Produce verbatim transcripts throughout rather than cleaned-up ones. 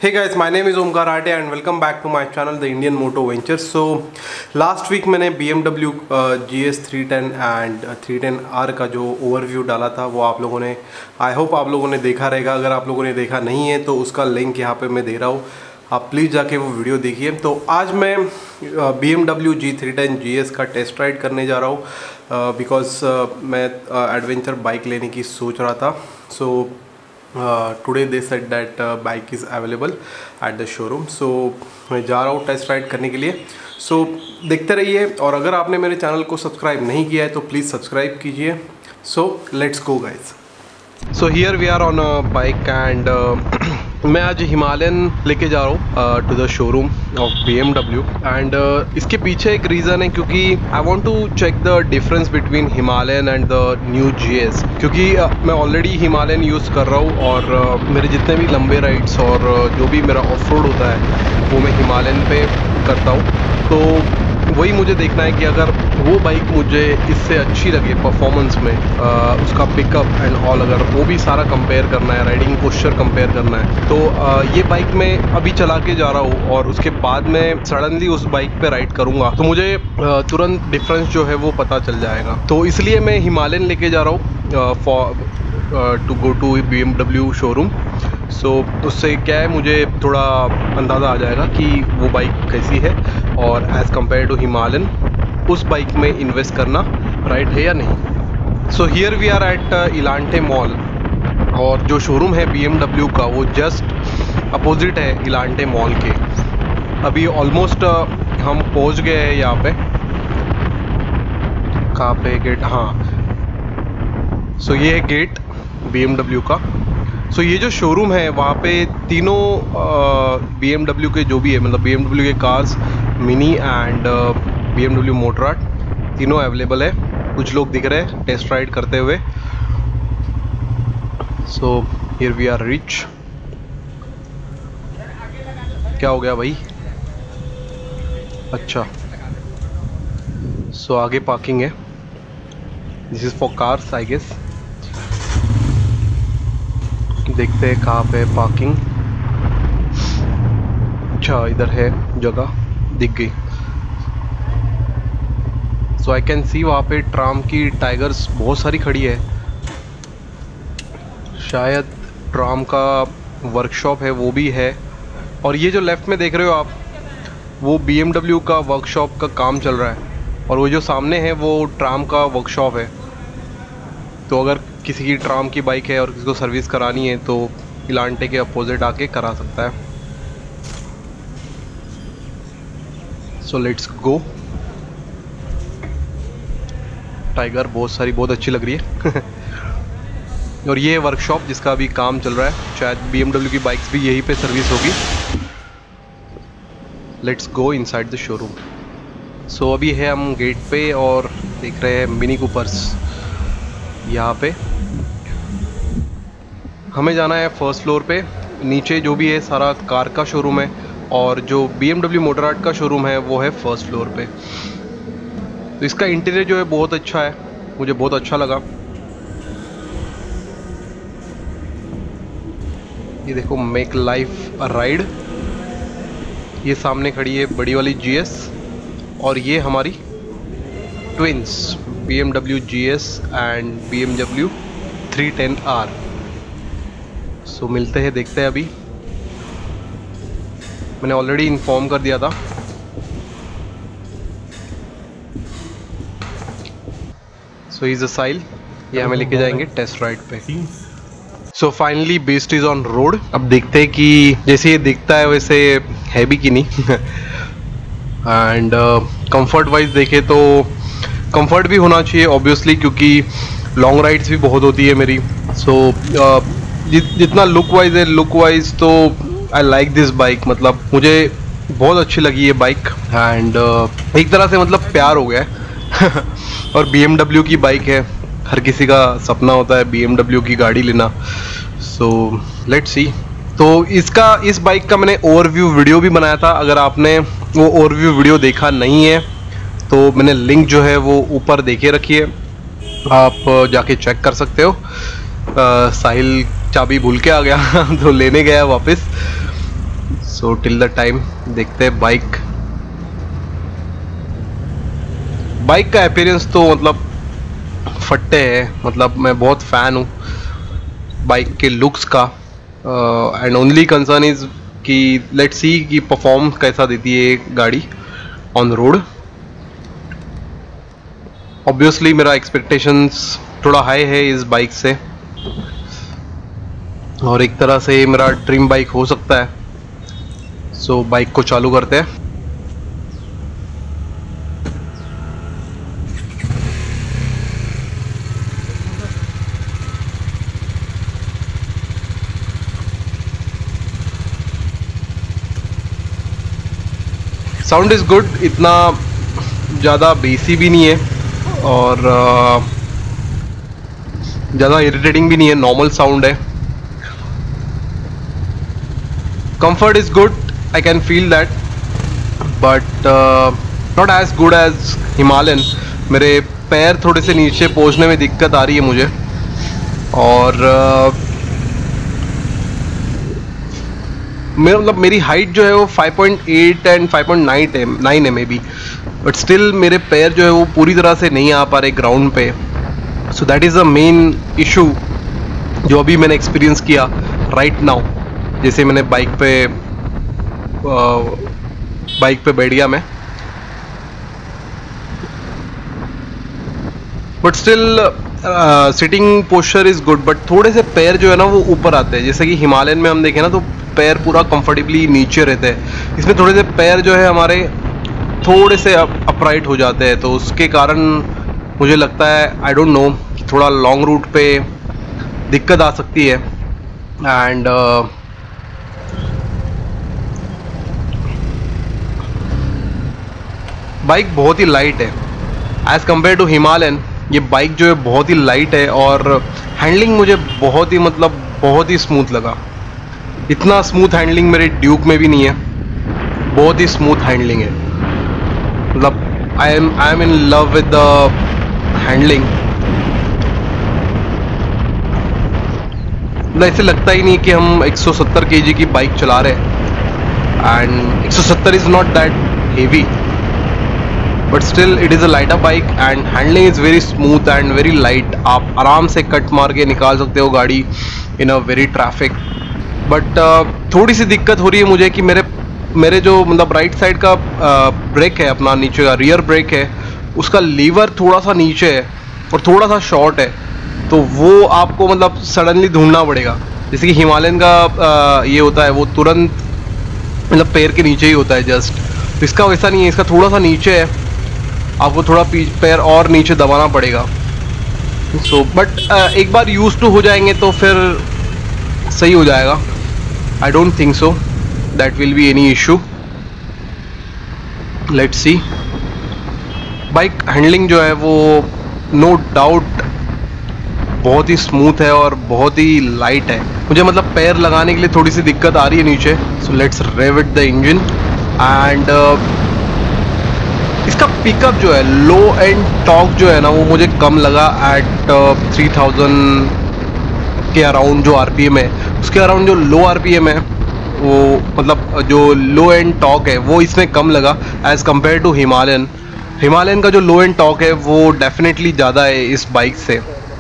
Hey guys, my name is Omkar Arte and welcome back to my channel The Indian Moto Ventures. So last week मैंने B M W G S three ten and three ten R का जो overview डाला था वो आप लोगों ने, I hope आप लोगों ने देखा रहेगा। अगर आप लोगों ने देखा नहीं है तो उसका लिंक यहाँ पे मैं दे रहा हूँ, आप प्लीज़ जाके वो वीडियो देखिए। तो आज मैं B M W G three ten G S का टेस्ट राइड करने जा रहा हूँ बिकॉज मैं एडवेंचर बाइक लेने की सोच रहा था। So today they said that bike is available at the showroom. So मैं जा रहा हूँ टेस्ट राइड करने के लिए। सो so, देखते रहिए, और अगर आपने मेरे चैनल को सब्सक्राइब नहीं किया है तो प्लीज़ सब्सक्राइब कीजिए। So let's go guys. So here we are on a bike and मैं आज हिमालयन लेके जा रहा हूँ to the showroom of B M W and इसके पीछे एक रीज़न है क्योंकि I want to check the difference between Himalayan and the new G S, क्योंकि uh, मैं ऑलरेडी हिमालयन यूज़ कर रहा हूँ और uh, मेरे जितने भी लंबे राइड्स और uh, जो भी मेरा ऑफ रोड होता है वो मैं हिमालयन पे करता हूँ। तो वही मुझे देखना है कि अगर वो बाइक मुझे इससे अच्छी लगे परफॉर्मेंस में, आ, उसका पिकअप एंड ऑल, अगर वो भी सारा कंपेयर करना है, राइडिंग पोस्चर कंपेयर करना है, तो आ, ये बाइक मैं अभी चला के जा रहा हूँ और उसके बाद मैं सडनली उस बाइक पे राइड करूँगा तो मुझे आ, तुरंत डिफरेंस जो है वो पता चल जाएगा। तो इसलिए मैं हिमालयन लेके जा रहा हूँ for to go to B M W showroom. So so, उससे क्या है, मुझे थोड़ा अंदाज़ा आ जाएगा कि वो बाइक कैसी है और एज़ कम्पेयर टू हिमालयन उस बाइक में इन्वेस्ट करना राइट है या नहीं। So here we are at Elante mall, और जो शोरूम है B M W का वो जस्ट अपोजिट है इलांटे मॉल के। अभी ऑलमोस्ट uh, हम पहुंच गए हैं यहाँ पे। कहाँ पे गेट? हाँ, सो so, ये है गेट B M W का। सो so, ये जो शोरूम है वहाँ पे तीनों B M W के जो भी है, मतलब B M W के cars, mini and B M W Motorrad, तीनों अवेलेबल है। कुछ लोग दिख रहे हैं टेस्ट राइड करते हुए। So here we are reach. क्या हो गया भाई? अच्छा, सो so, आगे पार्किंग है। This is for cars I guess. देखते हैं कहाँ पे पार्किंग। अच्छा, इधर है जगह, दिख गई। सो आई कैन सी वहाँ पे ट्राम की टाइगर्स बहुत सारी खड़ी है। शायद ट्राम का वर्कशॉप है वो भी है। और ये जो लेफ़्ट में देख रहे हो आप, वो B M W का वर्कशॉप का काम चल रहा है, और वो जो सामने है वो ट्राम का वर्कशॉप है। तो अगर किसी की ट्राम की बाइक है और किसी को सर्विस करानी है तो इलांटे के अपोजिट आके करा सकता है। So let's go. टाइगर बहुत सारी, बहुत अच्छी लग रही है। और ये वर्कशॉप जिसका अभी काम चल रहा है, शायद B M W की बाइक्स भी यहीं पे सर्विस होगी। Let's go inside the showroom. So अभी है हम गेट पे और देख रहे हैं मिनी कूपर्स। यहाँ पे हमें जाना है फर्स्ट फ्लोर पे। नीचे जो भी है सारा कार का शोरूम है, और जो B M W मोटराट का शोरूम है वो है फर्स्ट फ्लोर पे। तो इसका इंटीरियर जो है बहुत अच्छा है, मुझे बहुत अच्छा लगा। ये देखो, मेक लाइफ अ राइड। ये सामने खड़ी है बड़ी वाली G S, और ये हमारी twins B M W G S and B M W three ten R। So मिलते हैं, देखते हैं। अभी मैंने ऑलरेडी इन्फॉर्म कर दिया था। सो इज अ साइल, ये हमें लेके जाएंगे टेस्ट राइड पे। So finally best is on road. अब देखते हैं कि जैसे ये दिखता है वैसे है भी कि नहीं। एंड कंफर्ट वाइज देखे तो कंफर्ट भी होना चाहिए ऑब्वियसली, क्योंकि लॉन्ग राइड्स भी बहुत होती है मेरी। सो so, uh, जित जितना लुक वाइज है, लुक वाइज तो आई लाइक दिस बाइक। मतलब मुझे बहुत अच्छी लगी ये बाइक एंड uh, एक तरह से मतलब प्यार हो गया है। और B M W की बाइक है, हर किसी का सपना होता है B M W की गाड़ी लेना। So let's see. तो इसका इस बाइक का मैंने ओवरव्यू वीडियो भी बनाया था। अगर आपने वो ओवरव्यू वीडियो देखा नहीं है तो मैंने लिंक जो है वो ऊपर देखे रखी है, आप जाके चेक कर सकते हो। आ, uh, साहिल चाबी भूल के आ गया तो लेने गया वापस। सो टिल द टाइम देखते हैं बाइक बाइक का अपीयरेंस तो मतलब फट्टे है, मतलब मैं बहुत फ़ैन हूँ बाइक के लुक्स का। एंड ओनली कंसर्न इज़ कि लेट्स सी कि परफॉर्म कैसा देती है ये गाड़ी ऑन रोड। ऑब्वियसली मेरा एक्सपेक्टेशंस थोड़ा हाई है इस बाइक से, और एक तरह से मेरा ड्रीम बाइक हो सकता है। सो so, बाइक को चालू करते हैं। साउंड इज़ गुड, इतना ज़्यादा बेसी भी नहीं है और ज़्यादा इरिटेटिंग भी नहीं है, नॉर्मल साउंड है। Comfort is good, I can feel that, but not as good as Himalayan. मेरे पैर थोड़े से नीचे पहुंचने में दिक्कत आ रही है मुझे, और uh, मेरा मतलब मेरी हाइट जो है वो five point eight and five point nine है नाइन है मे बी, बट स्टिल मेरे पैर जो है वो पूरी तरह से नहीं आ पा रहे ग्राउंड पे। So that is the main issue जो अभी मैंने एक्सपीरियंस किया राइट नाउ। जैसे मैंने बाइक पे बाइक पे बैठ गया मैं, but still sitting posture is good, but थोड़े से पैर जो है ना वो ऊपर आते हैं। जैसे कि हिमालयन में हम देखें ना तो पैर पूरा कंफर्टेबली नीचे रहते हैं, इसमें थोड़े से पैर जो है हमारे थोड़े से अपराइट हो जाते हैं, तो उसके कारण मुझे लगता है आई डोंट नो थोड़ा लॉन्ग रूट पे दिक्कत आ सकती है। एंड uh, बाइक बहुत ही लाइट है एज़ कम्पेयर टू हिमालयन। ये बाइक जो है बहुत ही लाइट है और हैंडलिंग मुझे बहुत ही मतलब बहुत ही स्मूथ लगा। इतना स्मूथ हैंडलिंग मेरे ड्यूक में भी नहीं है, बहुत ही स्मूथ हैंडलिंग है। मतलब I am I am in love with the handling. मतलब ऐसे लगता ही नहीं कि हम एक सौ सत्तर केजी की बाइक चला रहे हैं, एंड एक सौ सत्तर is not that heavy, but still it is a lighter bike and handling is very smooth and very light. आप आराम से कट मार के निकाल सकते हो गाड़ी in a very traffic. But uh, थोड़ी सी दिक्कत हो रही है मुझे कि मेरे मेरे जो मतलब राइट साइड का ब्रेक है, अपना नीचे का रियर ब्रेक है, उसका लीवर थोड़ा सा नीचे है और थोड़ा सा शॉर्ट है, तो वो आपको मतलब सडनली ढूंढना पड़ेगा। जैसे कि हिमालयन का आ, ये होता है वो तुरंत मतलब पैर के नीचे ही होता है जस्ट, तो इसका वैसा नहीं है, इसका थोड़ा सा नीचे है, आपको थोड़ा पैर और नीचे दबाना पड़ेगा। सो so, बट एक बार यूज टू हो जाएंगे तो फिर सही हो जाएगा। I don't think so that will be any issue, let's see. Bike handling जो है वो नो डाउट बहुत ही स्मूथ है और बहुत ही लाइट है। मुझे मतलब पैर लगाने के लिए थोड़ी सी दिक्कत आ रही है नीचे। So let's rev it the engine and इसका पिकअप जो है लो एंड टॉर्क जो है ना वो मुझे कम लगा एट थ्री थाउजेंड के अराउंड। जो आरपीएम है उसके अराउंड जो लो आरपीएम है वो मतलब जो लो एंड टॉर्क है वो इसमें कम लगा as compare to Himalayan. Himalayan का जो लो एंड टॉर्क है वो डेफिनेटली ज़्यादा है इस बाइक से,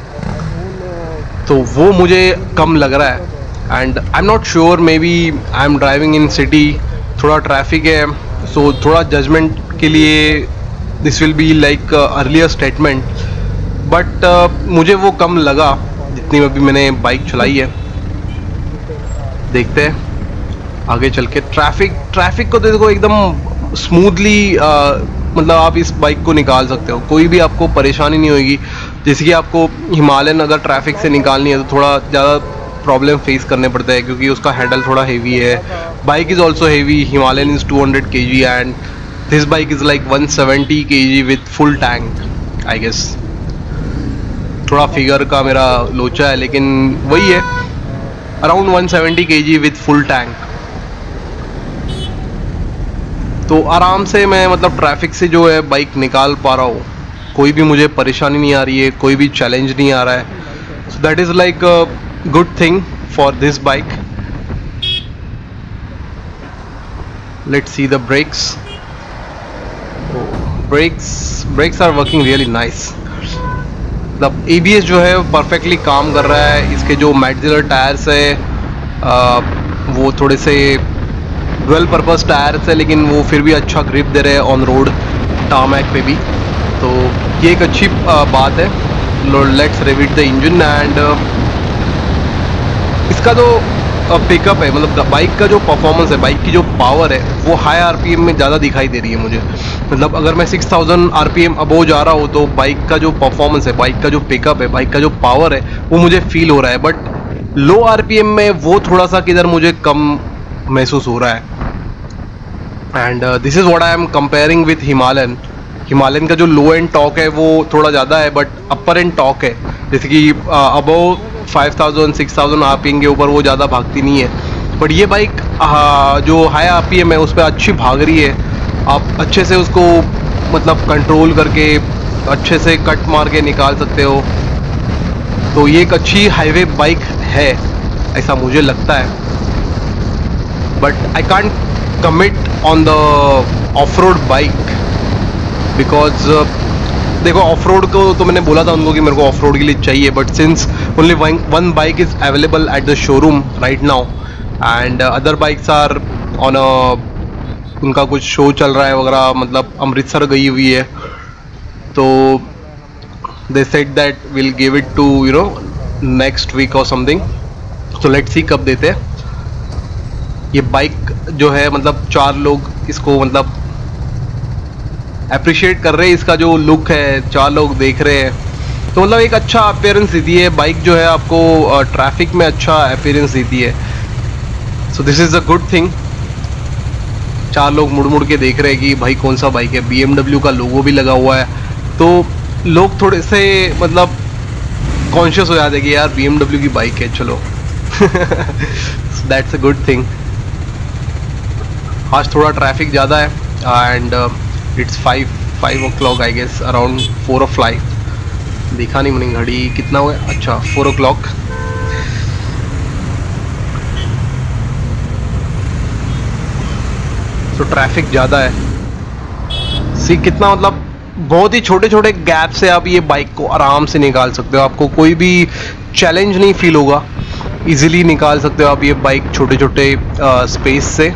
तो वो मुझे कम लग रहा है। And I am not sure, maybe I am driving in city, थोड़ा ट्रैफिक है, सो so, थोड़ा जजमेंट के लिए this will be like earlier statement, but मुझे वो कम लगा जितनी अभी मैंने बाइक चलाई है। देखते हैं आगे चल के। ट्रैफिक ट्रैफिक को देखो एकदम स्मूथली मतलब आप इस बाइक को निकाल सकते हो, कोई भी आपको परेशानी नहीं होगी। जैसे कि आपको हिमालयन अगर ट्रैफिक से निकालनी है तो थोड़ा ज़्यादा प्रॉब्लम फेस करने पड़ता है क्योंकि उसका हैंडल थोड़ा हेवी है। Bike is also heavy, Himalayan is two hundred K G and this bike is like one seventy K G with full tank I guess. थोड़ा फिगर का मेरा लोचा है लेकिन वही है, around one seventy K G with full tank. तो आराम से मैं मतलब ट्रैफिक से जो है बाइक निकाल पा रहा हूँ, कोई भी मुझे परेशानी नहीं आ रही है, कोई भी चैलेंज नहीं आ रहा है। So that is like a good thing for this bike. Let's see the brakes. Brakes brakes are working really nice. The A B S जो है परफेक्टली काम कर रहा है. इसके जो मैक्सिलर टायर्स है आ, वो थोड़े से डुअल पर्पस टायर्स है, लेकिन वो फिर भी अच्छा ग्रिप दे रहे हैं ऑन रोड टारमैक पे भी. तो ये एक अच्छी आ, बात है. Let's rev it the engine and इसका जो पिकअप है, मतलब बाइक का जो परफॉर्मेंस है, बाइक की जो पावर है, वो हाई आरपीएम में ज़्यादा दिखाई दे रही है मुझे. मतलब अगर मैं सिक्स थाउज़ेंड आरपीएम अबोव जा रहा हूँ तो बाइक का जो परफॉर्मेंस है, बाइक का जो पिकअप है, बाइक का जो पावर है, वो मुझे फील हो रहा है. बट लो आरपीएम में वो थोड़ा सा किधर मुझे कम महसूस हो रहा है. And this is what I am comparing with Himalayan. Himalayan का जो लो एंड टॉक है वो थोड़ा ज़्यादा है, बट अपर एंड टॉक है. जैसे कि above five thousand six thousand RPM के ऊपर वो ज़्यादा भागती नहीं है. बट ये बाइक जो हाई आरपीएम है उस पर अच्छी भाग रही है. आप अच्छे से उसको मतलब कंट्रोल करके अच्छे से कट मार के निकाल सकते हो. तो ये एक अच्छी हाईवे बाइक है, ऐसा मुझे लगता है. But I can't commit on the off road bike because देखो, ऑफ रोड को तो मैंने बोला था उनको कि मेरे को ऑफ रोड के लिए चाहिए. But since only one bike is available at the showroom right now and other bikes are on a, उनका कुछ शो चल रहा है वगैरह, मतलब अमृतसर गई हुई है. तो they said that will give it to you know next week और समथिंग. तो लेट्स सी कब देते हैं. ये बाइक जो है मतलब चार लोग इसको मतलब अप्रिशिएट कर रहे हैं. इसका जो लुक है चार लोग देख रहे हैं, तो मतलब एक अच्छा अपीयरेंस देती है बाइक जो है, आपको ट्रैफिक में अच्छा अपीयरेंस देती है. So this is a good thing. चार लोग मुड़ मुड़ के देख रहे हैं कि भाई कौन सा बाइक है. बी एम डब्ल्यू का लोगो भी लगा हुआ है, तो लोग थोड़े से मतलब कॉन्शियस हो जाते हैं कि यार बी एम डब्ल्यू की बाइक है, चलो. That's a good thing. आज थोड़ा ट्रैफिक ज़्यादा है and it's five five o'clock I guess, around four o fly. देखा नहीं मैंने घड़ी कितना हुआ. अच्छा, फोर ओ क्लॉक. तो ट्रैफिक ज़्यादा है. सी कितना मतलब बहुत ही छोटे छोटे गैप से आप ये बाइक को आराम से निकाल सकते हो. आपको कोई भी चैलेंज नहीं फील होगा. इजीली निकाल सकते हो आप ये बाइक छोटे छोटे स्पेस से.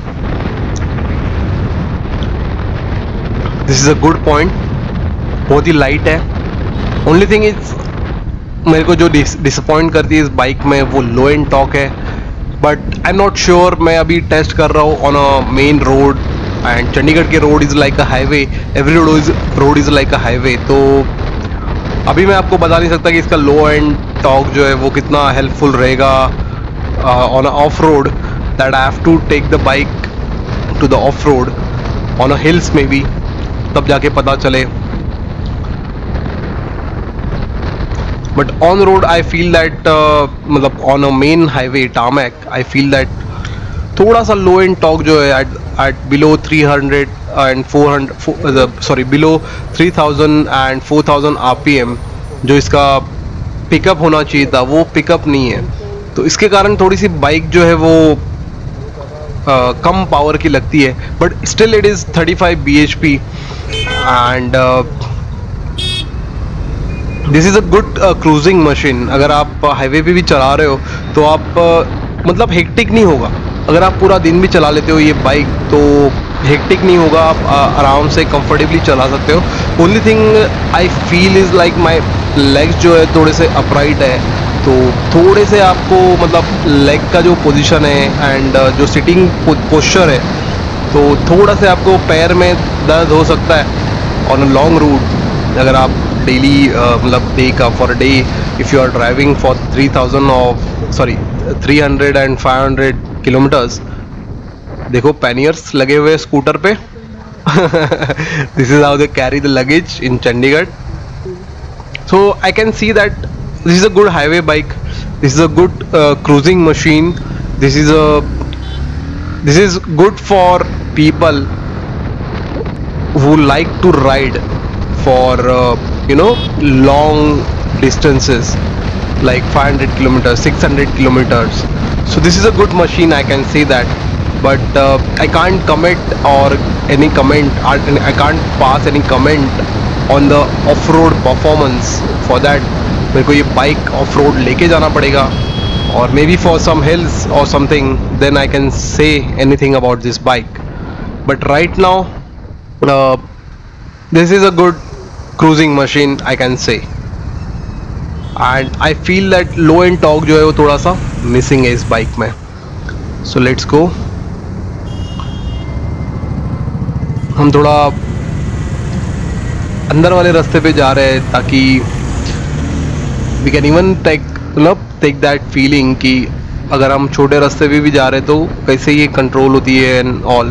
This is a good point. बहुत ही लाइट है. ओनली थिंग इज मेरे को जो डिसअपॉइंट करती है इस बाइक में वो लो एंड टॉक है. But I am not sure. मैं अभी टेस्ट कर रहा हूँ on a main road and Chandigarh के road is like a highway. Every road is road is like a highway. तो अभी मैं आपको बता नहीं सकता कि इसका लो एंड टॉक जो है वो कितना हेल्पफुल रहेगा on a off road. That I have to take the bike to the off road on a hills में भी, तब जाके पता चले. But on road I feel that मतलब on a main highway tarmac I feel that थोड़ा सा low end torque जो है at at below three hundred and four hundred sorry below three thousand and four thousand RPM जो इसका pickup होना चाहिए था वो पिकअप नहीं है. तो इसके कारण थोड़ी सी बाइक जो है वो Uh, कम पावर की लगती है. But still it is thirty five B H P and this is a good cruising machine. अगर आप हाईवे पे भी चला रहे हो तो आप uh, मतलब हेक्टिक नहीं होगा. अगर आप पूरा दिन भी चला लेते हो ये बाइक तो हेक्टिक नहीं होगा. आप uh, आराम से कंफर्टेबली चला सकते हो. Only thing I feel is like my legs जो है थोड़े से अपराइट है, तो थोड़े से आपको मतलब लेग का जो पोजीशन है एंड जो सिटिंग पोस्चर है, तो थोड़ा से आपको पैर में दर्द हो सकता है ऑन अ लॉन्ग रूट. अगर आप डेली मतलब डे का for day if you are driving for three thousand of sorry three hundred and five hundred kilometres. देखो पैनियर्स लगे हुए स्कूटर पे. This is how they carry the luggage in Chandigarh. So I can see that this is a good highway bike. This is a good uh, cruising machine. This is a this is good for people who like to ride for uh, you know long distances like five hundred kilometers, six hundred kilometers. So this is a good machine, I can say that. but uh, I can't commit or any comment, I can't pass any comment on the off-road performance. For that मेरे को ये bike off-road लेके जाना पड़ेगा, और maybe for some hills or something, then I can say anything about this bike. But right now uh, this is a good cruising machine, I can say, and I feel that low end torque जो है वो थोड़ा सा missing है इस bike में. So let's go. हम थोड़ा अंदर वाले रास्ते पे जा रहे हैं ताकि we can even take मतलब take that feeling कि अगर हम छोटे रास्ते पे भी जा रहे हैं तो कैसे ये कंट्रोल होती है and all.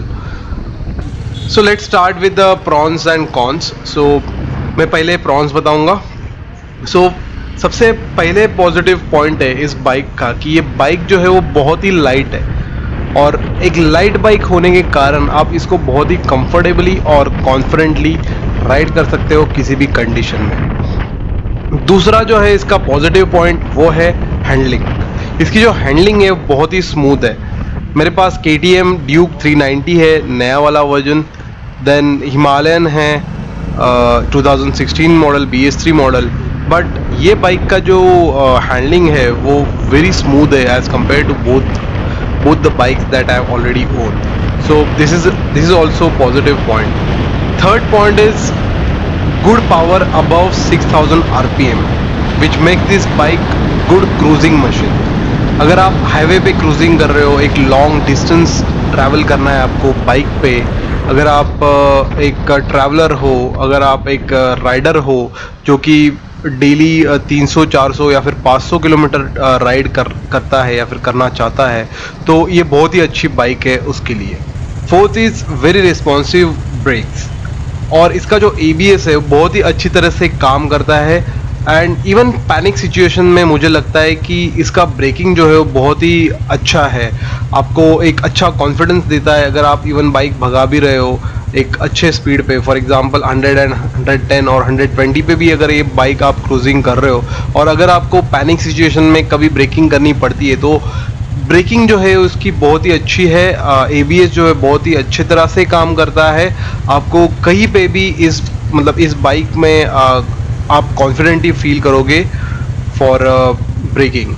So let's start with the pros and cons. So मैं पहले प्रॉन्स बताऊंगा. सो so, सबसे पहले पॉजिटिव पॉइंट है इस बाइक का कि ये बाइक जो है वो बहुत ही लाइट है, और एक लाइट बाइक होने के कारण आप इसको बहुत ही कंफर्टेबली और कॉन्फिडेंटली राइड कर सकते हो किसी भी कंडीशन में. दूसरा जो है इसका पॉजिटिव पॉइंट वो है हैंडलिंग. इसकी जो हैंडलिंग है बहुत ही स्मूथ है. मेरे पास K T M Duke three ninety है, नया वाला वर्जन. देन हिमालयन है two thousand sixteen model, B S three model. But ये बाइक का जो हैंडलिंग uh, है वो वेरी स्मूथ है as compare to both both the bikes that I have already owned. So this is this is also a positive point. Third point is good power above six thousand R P M, which make this bike good cruising machine. अगर आप highway पे cruising कर रहे हो, एक long distance travel करना है आपको बाइक पे, अगर आप एक ट्रैवलर हो, अगर आप एक राइडर हो जो कि डेली तीन सौ चार सौ या फिर पाँच सौ किलोमीटर राइड कर करता है या फिर करना चाहता है, तो ये बहुत ही अच्छी बाइक है उसके लिए. Fourth is very responsive brakes, और इसका जो ए बी एस है बहुत ही अच्छी तरह से काम करता है. एंड इवन पैनिक सिचुएशन में मुझे लगता है कि इसका ब्रेकिंग जो है वो बहुत ही अच्छा है, आपको एक अच्छा कॉन्फिडेंस देता है. अगर आप इवन बाइक भगा भी रहे हो एक अच्छे स्पीड पे, for example hundred and hundred ten और हंड्रेड ट्वेंटी पे भी अगर ये बाइक आप क्रूजिंग कर रहे हो, और अगर आपको पैनिक सिचुएशन में कभी ब्रेकिंग करनी पड़ती है तो ब्रेकिंग जो है उसकी बहुत ही अच्छी है. ए बी एस जो है बहुत ही अच्छी तरह से काम करता है. आपको कहीं पे भी इस मतलब इस बाइक में आ, आप कॉन्फिडेंटली फील करोगे for braking.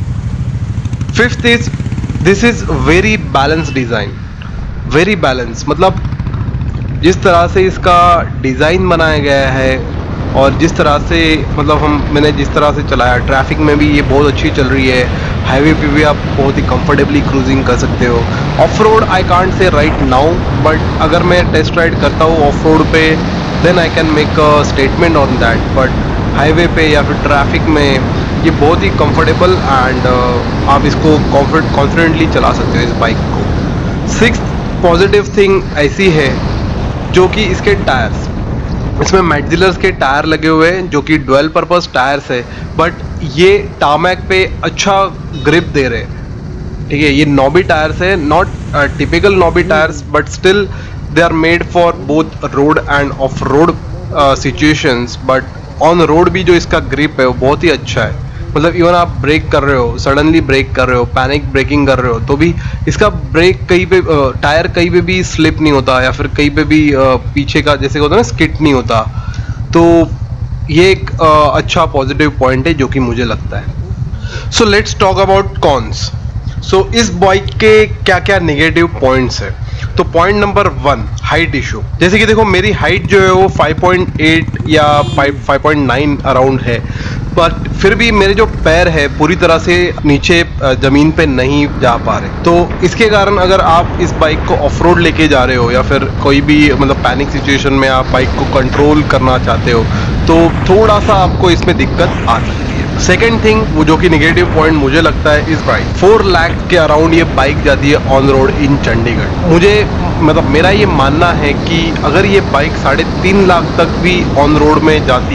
Fifth is this is very balance design. Very balance मतलब जिस तरह से इसका डिज़ाइन बनाया गया है और जिस तरह से मतलब हम मैंने जिस तरह से चलाया, ट्रैफिक में भी ये बहुत अच्छी चल रही है, हाईवे पे भी आप बहुत ही कंफर्टेबली क्रूजिंग कर सकते हो. Off road I can't say right now, but अगर मैं टेस्ट राइड करता हूँ ऑफ रोड पे then I can make a statement on that. But highway पे या फिर ट्रैफिक में ये बहुत ही कंफर्टेबल एंड uh, आप इसको कॉन्फिडेंटली चला सकते हो इस बाइक को. सिक्स्थ पॉजिटिव थिंग ऐसी है जो कि इसके टायर्स, इसमें मैक्सिलर्स के टायर लगे हुए हैं जो कि डुअल पर्पस टायर्स है, बट ये टारमैक पे अच्छा ग्रिप दे रहे हैं. ठीक है, ये नॉबी टायर्स है, not typical knobby tyres, but still they are made for both road and off road situations. But on road भी जो इसका ग्रिप है वो बहुत ही अच्छा है. मतलब इवन आप ब्रेक कर रहे हो, सडनली ब्रेक कर रहे हो, पैनिक ब्रेकिंग कर रहे हो, तो भी इसका ब्रेक कहीं पे टायर कहीं पे भी स्लिप नहीं होता या फिर कहीं पे भी पीछे का जैसे होता है ना स्किट नहीं होता. तो ये एक अच्छा पॉजिटिव पॉइंट है जो कि मुझे लगता है. So let's talk about cons. So इस बाइक के क्या क्या नेगेटिव पॉइंट्स है. तो point number one, height issue. जैसे कि देखो मेरी हाइट जो है वो फाइव पॉइंट एट या फाइव पॉइंट नाइन अराउंड है, बट फिर भी मेरे जो पैर है पूरी तरह से नीचे ज़मीन पे नहीं जा पा रहे. तो इसके कारण अगर आप इस बाइक को ऑफ रोड लेके जा रहे हो या फिर कोई भी मतलब पैनिक सिचुएशन में आप बाइक को कंट्रोल करना चाहते हो तो थोड़ा सा आपको इसमें दिक्कत आ सकती है. सेकेंड थिंग वो जो कि निगेटिव पॉइंट मुझे लगता है इस बाइक, फोर लाख के अराउंड ये बाइक जाती है ऑन रोड इन चंडीगढ़. मुझे मतलब मेरा ये मानना है कि अगर ये बाइक साढ़े तीन लाख तक भी ऑन रोड में जाती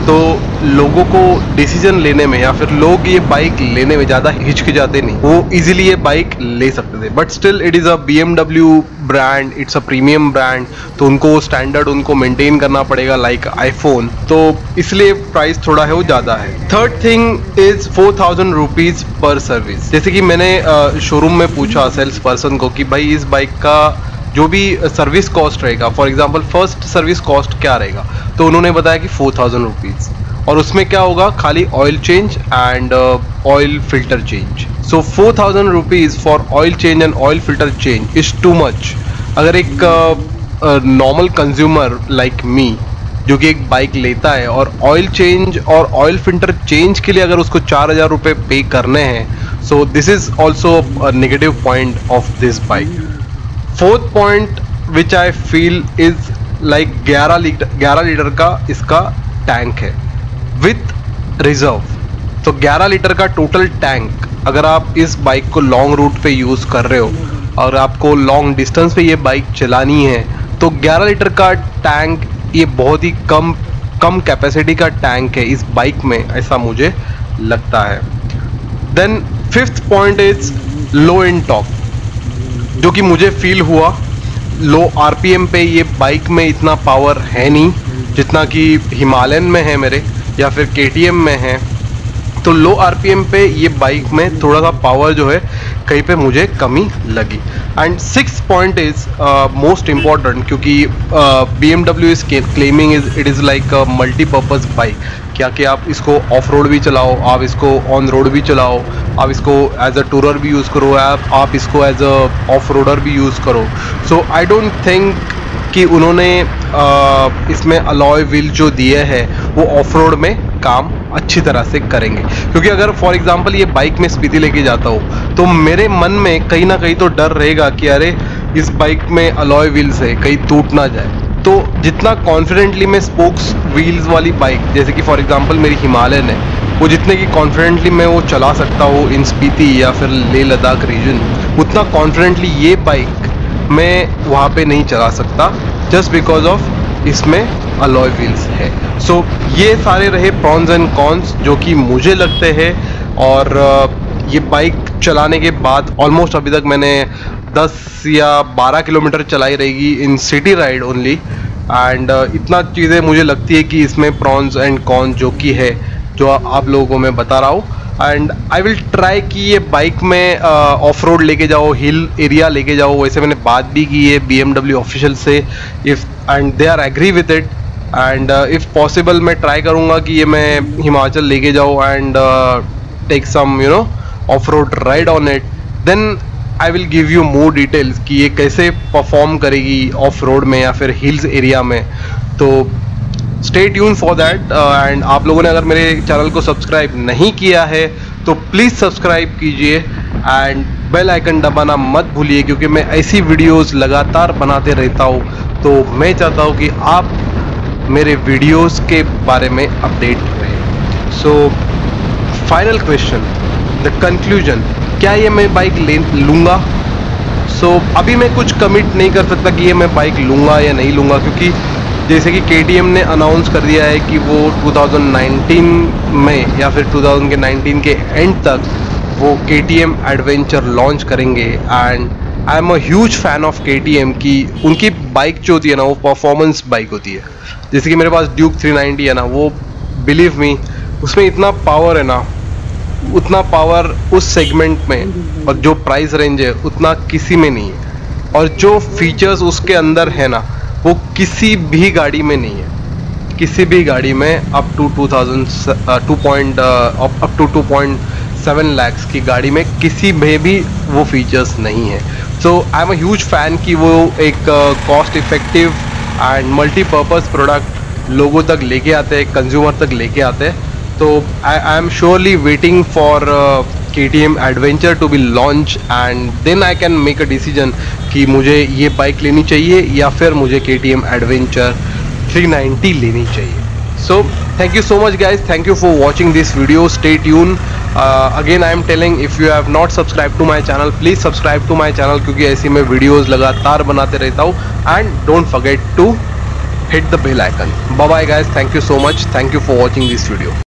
तो लोगों को डिसीजन लेने में या फिर लोग ये बाइक लेने में ज़्यादा हिचकिचाते नहीं, वो इजीली ये बाइक ले सकते थे। But still it is a B M W brand, it's a premium brand, तो उनको स्टैंडर्ड उनको मेंटेन करना पड़ेगा लाइक आईफोन, तो इसलिए प्राइस थोड़ा है वो ज़्यादा है। Third thing is four thousand rupees पर सर्विस। जैसे कि मैंने शोरूम में पूछा सेल्स पर्सन को कि भाई इस बाइक का जो भी सर्विस कॉस्ट रहेगा, for example first service cost क्या रहेगा, तो उन्होंने बताया कि फोर थाउजेंड रुपीज़, और उसमें क्या होगा, खाली oil change and oil filter change. So four thousand rupees for oil change and oil filter change is too much. अगर एक नॉर्मल कंज्यूमर लाइक मी जो कि एक बाइक लेता है और ऑयल चेंज और ऑयल फिल्टर चेंज के लिए अगर उसको चार हज़ार रुपये पे करने हैं, so this is also a negative point of this bike. Fourth point which I feel is like ग्यारह लीटर ग्यारह लीटर का इसका टैंक है विथ रिजर्व। तो ग्यारह लीटर का टोटल टैंक, अगर आप इस बाइक को लॉन्ग रूट पे यूज़ कर रहे हो और आपको लॉन्ग डिस्टेंस पे ये बाइक चलानी है, तो ग्यारह लीटर का टैंक ये बहुत ही कम कम कैपेसिटी का टैंक है इस बाइक में, ऐसा मुझे लगता है। Then fifth point is low in torque, जो कि मुझे फील हुआ। लो आरपीएम पे ये बाइक में इतना पावर है नहीं जितना कि हिमालयन में है मेरे या फिर केटीएम में है, तो लो आरपीएम पे ये बाइक में थोड़ा सा पावर जो है कहीं पे मुझे कमी लगी। And six point is most important, क्योंकि B M W is claiming is it is like multipurpose bike. क्या कि आप इसको ऑफ रोड भी चलाओ, आप इसको ऑन रोड भी चलाओ, आप इसको एज अ टूरर भी यूज़ करो, आप आप इसको एज अ ऑफ रोडर भी यूज़ करो। सो आई डोंट थिंक कि उन्होंने uh, इसमें अलॉय व्हील जो दिए हैं वो ऑफ रोड में काम अच्छी तरह से करेंगे। क्योंकि अगर फॉर एग्जांपल ये बाइक में स्पीति लेके जाता हूँ तो मेरे मन में कहीं ना कहीं तो डर रहेगा कि अरे इस बाइक में अलॉय व्हील्स है, कहीं टूट ना जाए। तो जितना कॉन्फिडेंटली मैं स्पोक्स व्हील्स वाली बाइक, जैसे कि फॉर एग्जांपल मेरी हिमालयन है, वो जितने की कॉन्फिडेंटली मैं वो चला सकता हूँ इन स्पीति या फिर लेह लद्दाख रीजन, उतना कॉन्फिडेंटली ये बाइक मैं वहाँ पे नहीं चला सकता, जस्ट बिकॉज ऑफ इसमें अलॉय व्हील्स है। सो so, ये सारे रहे प्रॉन्स एंड कॉन्स जो कि मुझे लगते हैं। और ये बाइक चलाने के बाद ऑलमोस्ट अभी तक मैंने दस या बारह किलोमीटर चलाई रहेगी in city ride only, and इतना चीज़ें मुझे लगती है कि इसमें प्रॉन्स एंड कॉन्स जो कि है जो आप लोगों को मैं बता रहा हूँ। एंड आई विल ट्राई कि ये बाइक में ऑफ रोड लेके जाओ, हिल एरिया लेके जाओ। वैसे मैंने बात भी की है बी एम डब्ल्यू ऑफिशियल से, if and they are agree with it, and if possible मैं ट्राई करूँगा कि ये मैं हिमाचल लेके जाऊँ and take some you know off road ride on it. Then I will give you more details कि ये कैसे परफॉर्म करेगी ऑफ रोड में या फिर हिल्स एरिया में। तो stay tune for that. And आप लोगों ने अगर मेरे चैनल को सब्सक्राइब नहीं किया है तो प्लीज़ सब्सक्राइब कीजिए एंड बेल आइकन दबाना मत भूलिए, क्योंकि मैं ऐसी वीडियोस लगातार बनाते रहता हूँ। तो मैं चाहता हूँ कि आप मेरे वीडियोस के बारे में अपडेट रहें। So final question, the conclusion, क्या ये मैं बाइक ले लूँगा? सो so, अभी मैं कुछ कमिट नहीं कर सकता कि ये मैं बाइक लूँगा या नहीं लूँगा, क्योंकि जैसे कि के टी एम ने अनाउंस कर दिया है कि वो टू थाउजेंड नाइनटीन में या फिर टू थाउजेंड नाइनटीन के एंड तक वो K T M adventure launch करेंगे। And I am a huge fan of K T M की उनकी बाइक जो होती है ना वो परफॉर्मेंस बाइक होती है। जैसे कि मेरे पास ड्यूक थ्री नाइंटी है ना, वो बिलीव मी उसमें इतना पावर है ना, उतना पावर उस सेगमेंट में और जो प्राइस रेंज है उतना किसी में नहीं है, और जो फीचर्स उसके अंदर है ना वो किसी भी गाड़ी में नहीं है। किसी भी गाड़ी में up to two thousand two point up to two point seven lakhs की गाड़ी में किसी में भी वो फीचर्स नहीं है। So I am a huge fan कि वो एक cost effective and multipurpose product लोगों तक लेके आते हैं, कंज्यूमर तक लेके आते हैं। तो I I am surely waiting for K T M adventure to be launch, and then I can make a decision कि मुझे ये बाइक लेनी चाहिए या फिर मुझे K T M adventure three ninety लेनी चाहिए। So thank you so much guys, thank you for watching this video, stay tune. Again I am telling, if you have not subscribe to my channel please subscribe to my channel, क्योंकि ऐसी मैं videos लगातार बनाते रहता हूँ। And don't forget to hit the bell icon. Bye bye guys, thank you so much, thank you for watching this video.